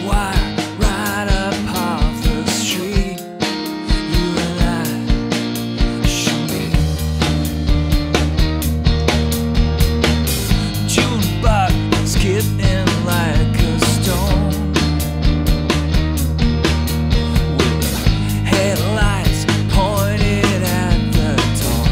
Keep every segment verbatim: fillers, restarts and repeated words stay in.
wire right up off the street. You and I should meet. June bug skipping like a stone, with the headlights pointed at the dawn.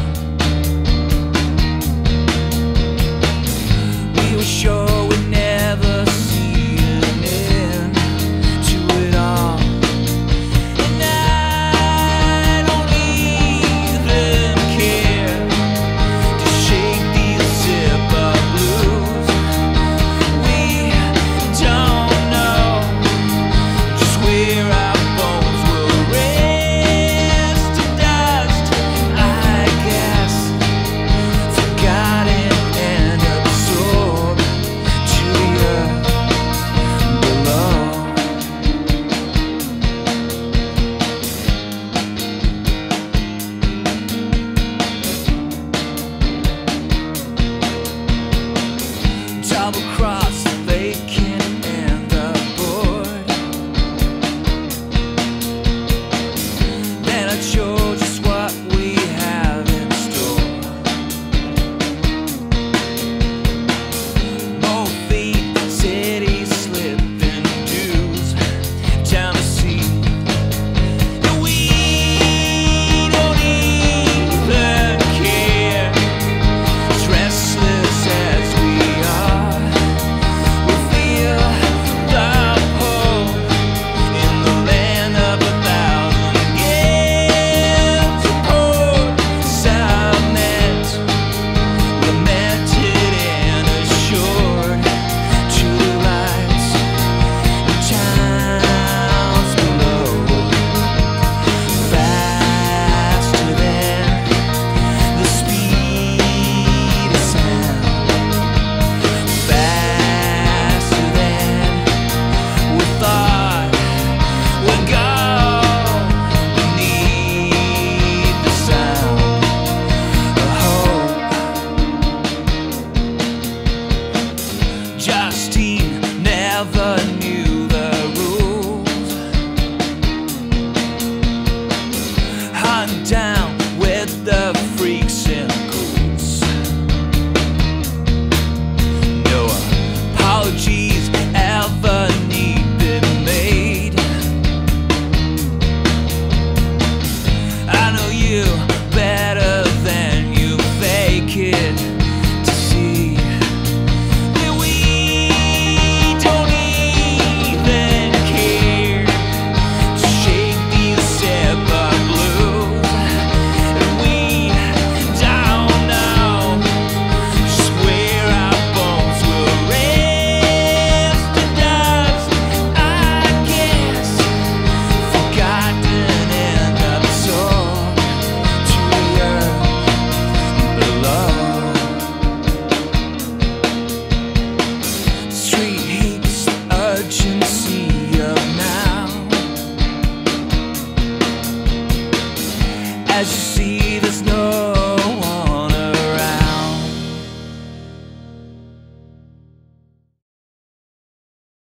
We were sure we'd never see an end to it all, and I don't even care to shake these zipper blues. We don't know just where our bones will rest to dust, I guess, forgotten and absorbed to the earth below. Double cross the vacant and the bored. Then I chose just what we have in store. More feet, city slipping dues down the sea. And we don't even care, as restless as we are. We feel the hope in the land of a thousand gales. A port cement, lamented and assured to the lights in towns below. Faster than the speed of sound, faster than we thought we'd go, beneath the sound of hope. Justine never knew the rules. Hunt down with the freaks and ghouls. No apologies ever need be made. I know you better than you fake it to see that we don't even care to shake these zipper blues. And we don't know just where our bones will rest to dust, I guess, forgotten and absorbed to the earth below. Street heaps, urgency of now, as you see